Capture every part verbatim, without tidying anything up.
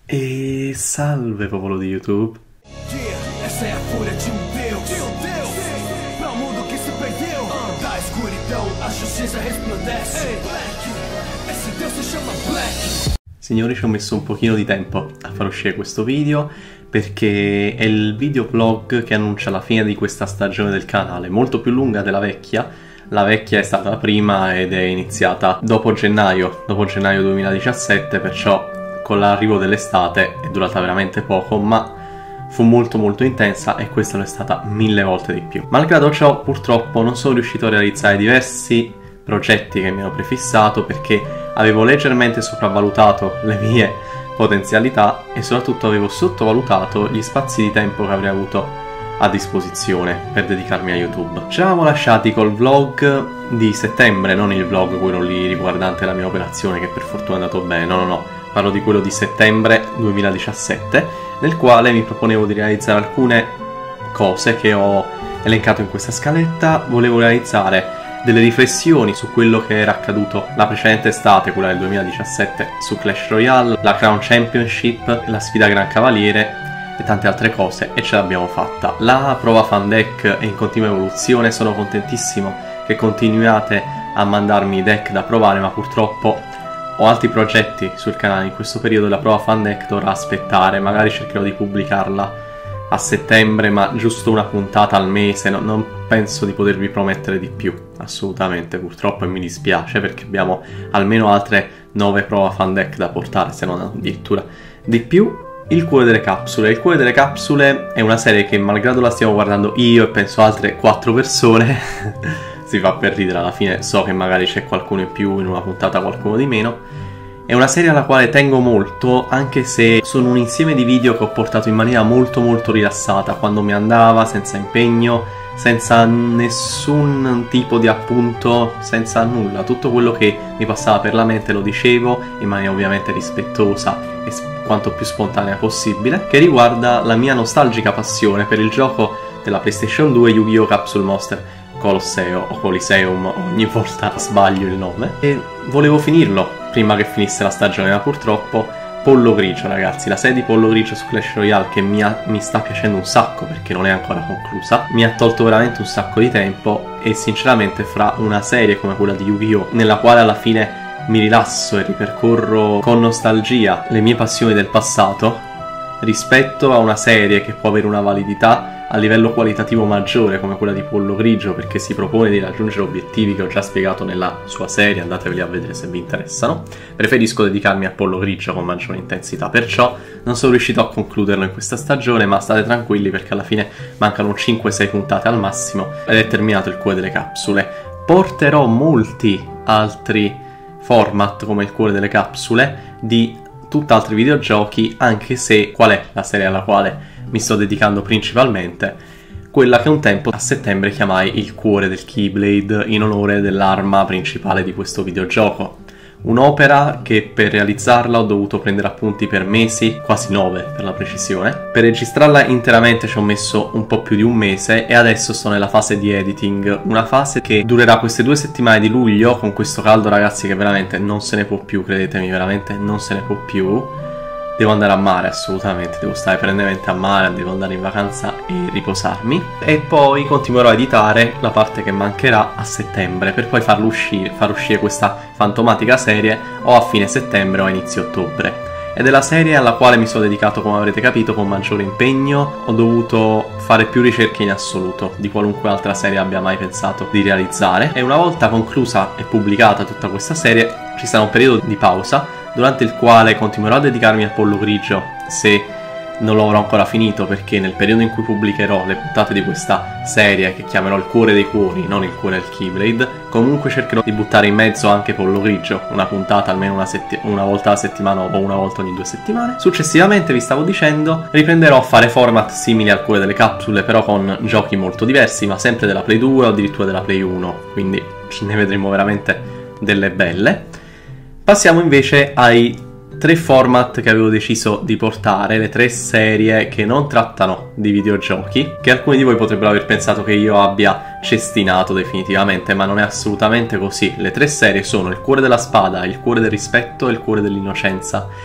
E salve popolo di YouTube. Yeah, essa é a fúria de um Deus, Deus, para o mundo que se perdeu. Da escuridão a justiça resplandece. Black, esse Deus si chiama Black. Signori, ci ho messo un pochino di tempo a far uscire questo video perché è il video vlog che annuncia la fine di questa stagione del canale, molto più lunga della vecchia. La vecchia è stata la prima ed è iniziata dopo gennaio, dopo gennaio duemiladiciassette, perciò con l'arrivo dell'estate è durata veramente poco, ma fu molto molto intensa e questa lo è stata mille volte di più. Malgrado ciò, purtroppo non sono riuscito a realizzare diversi progetti che mi ero prefissato perché avevo leggermente sopravvalutato le mie potenzialità e soprattutto avevo sottovalutato gli spazi di tempo che avrei avuto a disposizione per dedicarmi a YouTube. Ci eravamo lasciati col vlog di settembre, non il vlog quello lì riguardante la mia operazione che per fortuna è andato bene, no no no. Parlo di quello di settembre duemiladiciassette, nel quale mi proponevo di realizzare alcune cose che ho elencato in questa scaletta. Volevo realizzare delle riflessioni su quello che era accaduto la precedente estate, quella del duemiladiciassette, su Clash Royale, la Crown Championship, la sfida Gran Cavaliere e tante altre cose, e ce l'abbiamo fatta. La prova fan deck è in continua evoluzione, sono contentissimo che continuiate a mandarmi deck da provare, ma purtroppo ho altri progetti sul canale in questo periodo e la prova fan deck dovrà aspettare. Magari cercherò di pubblicarla a settembre, ma giusto una puntata al mese, no, non penso di potervi promettere di più, assolutamente, purtroppo, e mi dispiace perché abbiamo almeno altre nove prova fan deck da portare, se non addirittura di più. Il cuore delle capsule. Il cuore delle capsule è una serie che, malgrado la stiamo guardando io e penso altre quattro persone, si fa per ridere, alla fine so che magari c'è qualcuno in più in una puntata, qualcuno di meno. È una serie alla quale tengo molto, anche se sono un insieme di video che ho portato in maniera molto molto rilassata, quando mi andava, senza impegno, senza nessun tipo di appunto, senza nulla. Tutto quello che mi passava per la mente lo dicevo in maniera ovviamente rispettosa e quanto più spontanea possibile, che riguarda la mia nostalgica passione per il gioco della PlayStation due Yu-Gi-Oh! Capsule Monster Colosseo o Coliseum, ogni volta sbaglio il nome, e volevo finirlo prima che finisse la stagione, ma purtroppo Pollo Grigio, ragazzi, la serie di Pollo Grigio su Clash Royale, che mi, ha, mi sta piacendo un sacco perché non è ancora conclusa, mi ha tolto veramente un sacco di tempo, e sinceramente fra una serie come quella di Yu-Gi-Oh! Nella quale alla fine mi rilasso e ripercorro con nostalgia le mie passioni del passato, rispetto a una serie che può avere una validità a livello qualitativo maggiore come quella di Pollo Grigio, perché si propone di raggiungere obiettivi che ho già spiegato nella sua serie, andateveli a vedere se vi interessano, preferisco dedicarmi a Pollo Grigio con maggiore intensità. Perciò non sono riuscito a concluderlo in questa stagione, ma state tranquilli perché alla fine mancano cinque sei puntate al massimo ed è terminato il cuore delle capsule. Porterò molti altri format come il cuore delle capsule di tutt'altri videogiochi, anche se qual è la serie alla quale mi sto dedicando principalmente? Quella che un tempo a settembre chiamai il cuore del Keyblade, in onore dell'arma principale di questo videogioco. Un'opera che per realizzarla ho dovuto prendere appunti per mesi, quasi nove per la precisione. Per registrarla interamente ci ho messo un po' più di un mese e adesso sto nella fase di editing, una fase che durerà queste due settimane di luglio, con questo caldo, ragazzi, che veramente non se ne può più, credetemi, veramente non se ne può più. Devo andare a mare, assolutamente, devo stare perennemente a mare, devo andare in vacanza e riposarmi. E poi continuerò a editare la parte che mancherà a settembre, per poi farlo uscire, far uscire questa fantomatica serie o a fine settembre o a inizio ottobre. Ed è la serie alla quale mi sono dedicato, come avrete capito, con maggiore impegno. Ho dovuto fare più ricerche in assoluto di qualunque altra serie abbia mai pensato di realizzare. E una volta conclusa e pubblicata tutta questa serie, ci sarà un periodo di pausa, durante il quale continuerò a dedicarmi a Pollo Grigio se non lo avrò ancora finito, perché nel periodo in cui pubblicherò le puntate di questa serie, che chiamerò il cuore dei cuori, non il cuore del Keyblade, comunque cercherò di buttare in mezzo anche Pollo Grigio, una puntata almeno una, una volta alla settimana o una volta ogni due settimane. Successivamente, vi stavo dicendo, riprenderò a fare format simili al cuore delle capsule, però con giochi molto diversi, ma sempre della Play due o addirittura della Play uno, quindi ne vedremo veramente delle belle. Passiamo invece ai tre format che avevo deciso di portare, le tre serie che non trattano di videogiochi, che alcuni di voi potrebbero aver pensato che io abbia cestinato definitivamente, ma non è assolutamente così. Le tre serie sono il cuore della spada, il cuore del rispetto e il cuore dell'innocenza.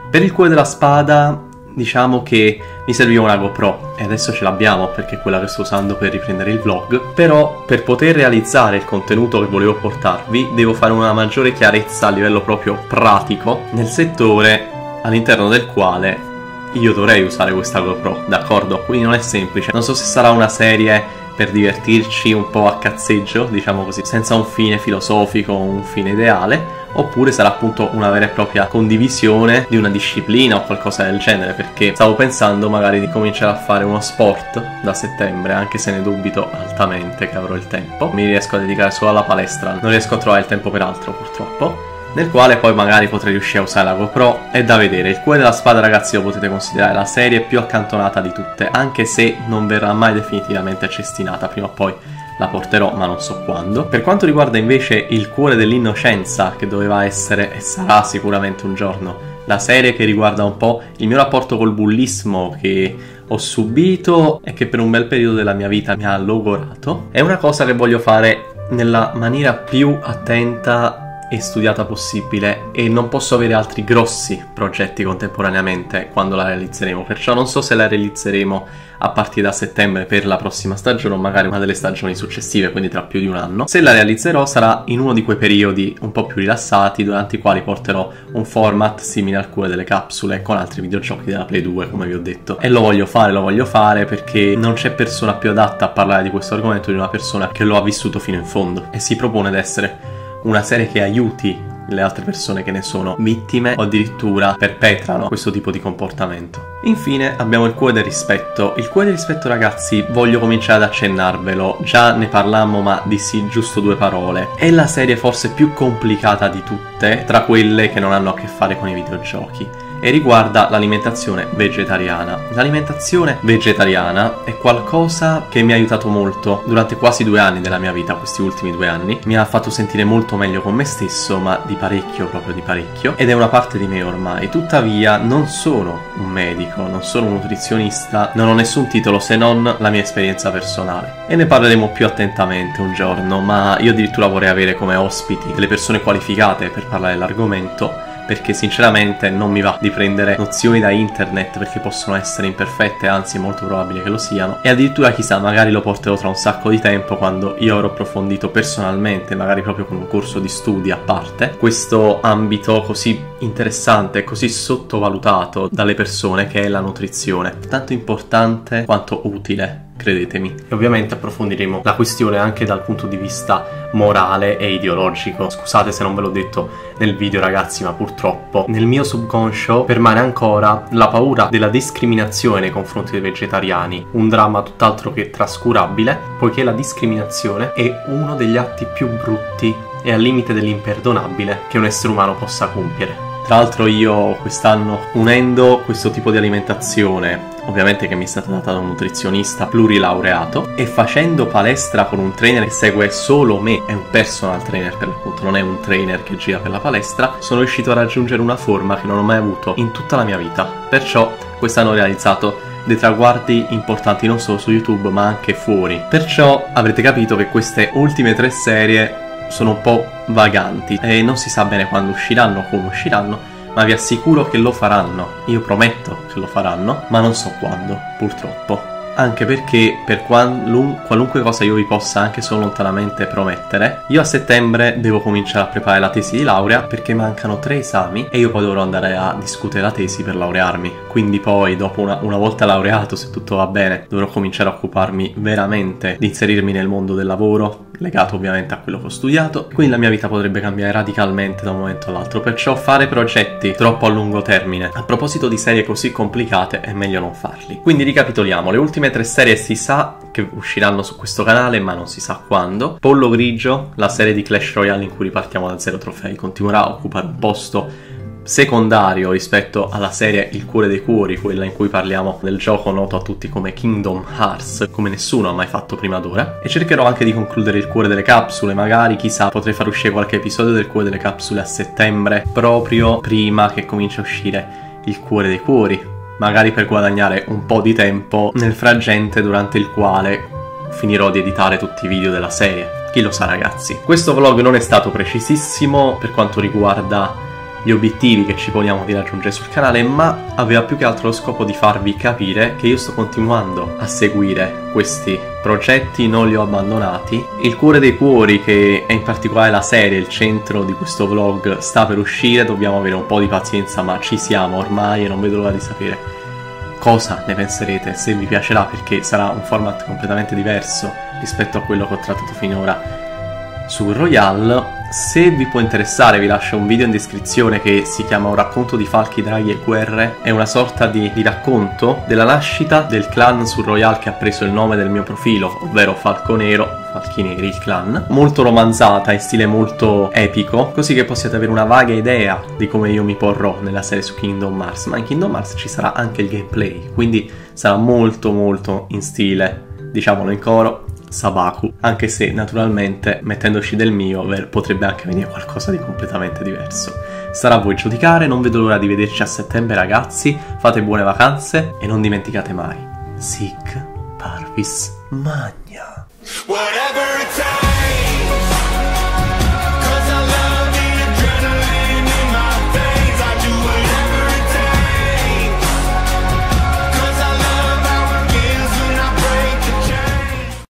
Per il cuore della spada diciamo che mi serviva una GoPro e adesso ce l'abbiamo perché è quella che sto usando per riprendere il vlog, però per poter realizzare il contenuto che volevo portarvi devo fare una maggiore chiarezza a livello proprio pratico nel settore all'interno del quale io dovrei usare questa GoPro, d'accordo? Quindi non è semplice, non so se sarà una serie per divertirci un po' a cazzeggio, diciamo così, senza un fine filosofico, un fine ideale, oppure sarà appunto una vera e propria condivisione di una disciplina o qualcosa del genere, perché stavo pensando magari di cominciare a fare uno sport da settembre, anche se ne dubito altamente che avrò il tempo. Mi riesco a dedicare solo alla palestra, non riesco a trovare il tempo per altro purtroppo, nel quale poi magari potrei riuscire a usare la GoPro. È da vedere. Il cuore della spada, ragazzi, lo potete considerare la serie più accantonata di tutte, anche se non verrà mai definitivamente cestinata, prima o poi la porterò, ma non so quando. Per quanto riguarda invece il cuore dell'innocenza, che doveva essere e sarà sicuramente un giorno la serie che riguarda un po' il mio rapporto col bullismo che ho subito e che per un bel periodo della mia vita mi ha logorato, è una cosa che voglio fare nella maniera più attenta e studiata possibile, e non posso avere altri grossi progetti contemporaneamente quando la realizzeremo, perciò non so se la realizzeremo a partire da settembre per la prossima stagione o magari una delle stagioni successive, quindi tra più di un anno. Se la realizzerò sarà in uno di quei periodi un po' più rilassati durante i quali porterò un format simile al cuore delle capsule con altri videogiochi della Play due, come vi ho detto, e lo voglio fare, lo voglio fare perché non c'è persona più adatta a parlare di questo argomento di una persona che lo ha vissuto fino in fondo e si propone di essere una serie che aiuti le altre persone che ne sono vittime o addirittura perpetrano questo tipo di comportamento. Infine abbiamo il cuore del rispetto. Il cuore del rispetto, ragazzi, voglio cominciare ad accennarvelo, già ne parlammo ma dissi giusto due parole. È la serie forse più complicata di tutte tra quelle che non hanno a che fare con i videogiochi e riguarda l'alimentazione vegetariana. L'alimentazione vegetariana è qualcosa che mi ha aiutato molto durante quasi due anni della mia vita, questi ultimi due anni. Mi ha fatto sentire molto meglio con me stesso, ma di parecchio, proprio di parecchio, ed è una parte di me ormai. Tuttavia non sono un medico, non sono un nutrizionista, non ho nessun titolo se non la mia esperienza personale. E ne parleremo più attentamente un giorno, ma io addirittura vorrei avere come ospiti delle persone qualificate per parlare dell'argomento, perché sinceramente non mi va di prendere nozioni da internet perché possono essere imperfette, anzi è molto probabile che lo siano, e addirittura chissà, magari lo porterò tra un sacco di tempo quando io avrò approfondito personalmente, magari proprio con un corso di studi a parte, questo ambito così interessante, così sottovalutato dalle persone che è la nutrizione, tanto importante quanto utile, credetemi. E ovviamente approfondiremo la questione anche dal punto di vista morale e ideologico. Scusate se non ve l'ho detto nel video, ragazzi, ma purtroppo nel mio subconscio permane ancora la paura della discriminazione nei confronti dei vegetariani, un dramma tutt'altro che trascurabile, poiché la discriminazione è uno degli atti più brutti e al limite dell'imperdonabile che un essere umano possa compiere. Tra l'altro io quest'anno, unendo questo tipo di alimentazione, ovviamente che mi è stata data da un nutrizionista plurilaureato, e facendo palestra con un trainer che segue solo me, è un personal trainer per l'appunto, non è un trainer che gira per la palestra, sono riuscito a raggiungere una forma che non ho mai avuto in tutta la mia vita. Perciò quest'anno ho realizzato dei traguardi importanti non solo su YouTube ma anche fuori. Perciò avrete capito che queste ultime tre serie sono un po' vaganti e non si sa bene quando usciranno o come usciranno, ma vi assicuro che lo faranno. Io prometto che lo faranno, ma non so quando, purtroppo. Anche perché per qualun- qualunque cosa io vi possa anche solo lontanamente promettere, io a settembre devo cominciare a preparare la tesi di laurea perché mancano tre esami e io poi dovrò andare a discutere la tesi per laurearmi. Quindi poi dopo una, una volta laureato, se tutto va bene, dovrò cominciare a occuparmi veramente di inserirmi nel mondo del lavoro, legato ovviamente a quello che ho studiato, quindi la mia vita potrebbe cambiare radicalmente da un momento all'altro, perciò fare progetti troppo a lungo termine a proposito di serie così complicate è meglio non farli. Quindi ricapitoliamo, le ultime tre serie si sa che usciranno su questo canale ma non si sa quando. Pollo Grigio, la serie di Clash Royale in cui ripartiamo da zero trofei, continuerà a occupare un posto secondario rispetto alla serie Il cuore dei cuori, quella in cui parliamo del gioco noto a tutti come Kingdom Hearts, come nessuno ha mai fatto prima d'ora, e cercherò anche di concludere Il cuore delle capsule, magari chissà potrei far uscire qualche episodio del cuore delle capsule a settembre, proprio prima che cominci a uscire Il cuore dei cuori, magari per guadagnare un po' di tempo nel frangente durante il quale finirò di editare tutti i video della serie. Chi lo sa, ragazzi. Questo vlog non è stato precisissimo per quanto riguarda gli obiettivi che ci poniamo di raggiungere sul canale, ma aveva più che altro lo scopo di farvi capire che io sto continuando a seguire questi progetti, non li ho abbandonati. Il cuore dei cuori, che è in particolare la serie, il centro di questo vlog, sta per uscire, dobbiamo avere un po' di pazienza, ma ci siamo ormai e non vedo l'ora di sapere cosa ne penserete, se vi piacerà, perché sarà un format completamente diverso rispetto a quello che ho trattato finora su Royale. Se vi può interessare vi lascio un video in descrizione che si chiama Un racconto di falchi, draghi e guerre. È una sorta di, di racconto della nascita del clan su Royale che ha preso il nome del mio profilo, ovvero Falco Nero, Falchi Neri il clan. Molto romanzata, in stile molto epico, così che possiate avere una vaga idea di come io mi porrò nella serie su Kingdom Hearts. Ma in Kingdom Hearts ci sarà anche il gameplay, quindi sarà molto molto in stile, diciamolo in coro, Sabaku, anche se naturalmente mettendoci del mio potrebbe anche venire qualcosa di completamente diverso. Sarà a voi giudicare, non vedo l'ora di vederci a settembre ragazzi, fate buone vacanze e non dimenticate mai, Sic Parvis Magna.